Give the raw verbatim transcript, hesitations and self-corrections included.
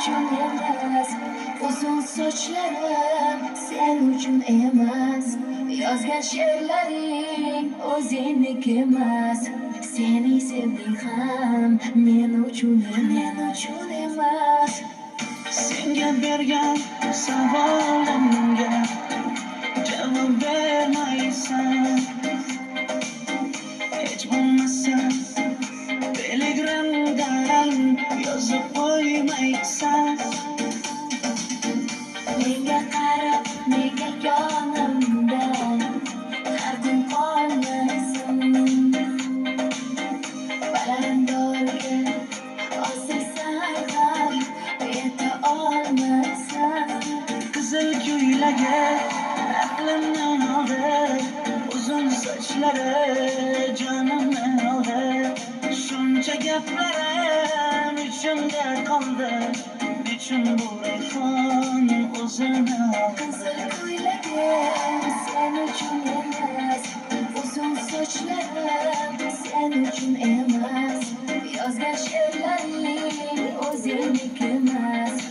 uchun emas, uzun sochlarim sen uchun emas, yozgan she'rlaring o'zingniki emas, seni sevding ham men uchun men uchun emas. Senga bergan savolimga javob bermaysan, hech bo'lmasa telegramdan yozib qo'ymaysan. Menga qarab nega yonimda har kun qolmaysan, balandorga osiysan ham yeta olmaysan. Qizil ko'ylagi aqlimni oldi, uzun sochlari jonimni oldi. Shuncha gaplarim ichimda qoldi, nechun bu rayhon o'zini oldi. Qizil ko'ylagim sen uchun emas, uzun sochlarim sen uchun emas, yozgan she'rlaring o'zingniki emas,